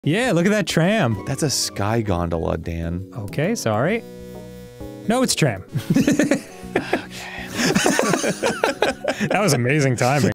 Yeah, look at that tram. That's a sky gondola, Dan. Okay, sorry. No, it's tram. Okay. That was amazing timing.